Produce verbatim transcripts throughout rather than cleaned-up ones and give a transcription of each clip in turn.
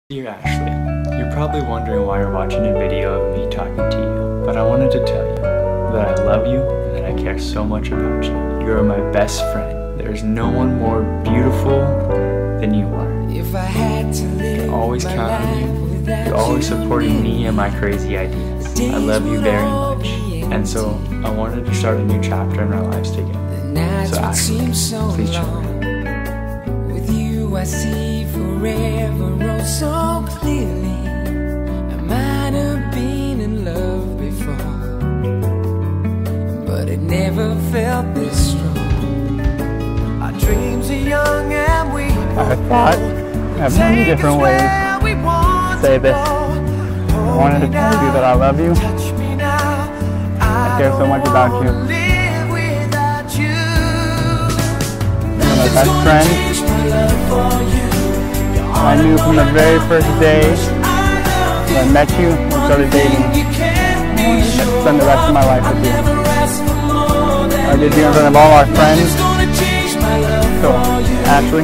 Dear Ashley, you're probably wondering why you're watching a video of me talking to you, but I wanted to tell you that I love you and that I care so much about you. You are my best friend. There's no one more beautiful than you are. If I had to live, I always count on you. You're always supporting me and my crazy ideas. I love you very much, and so I wanted to start a new chapter in our lives together. So Ashley, please join me. With you I see forever oh so clearly. I might have been in love before, but it never felt this strong. Our dreams are young and we I thought of many different ways to say this. I wanted to tell you that I love you. I care so much about you. You're my best friend. I knew from the very first day that I met you and started dating, I wanted to spend the rest of my life with you. I did you in front of all our friends. So, Ashley,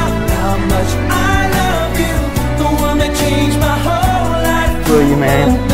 will you marry me?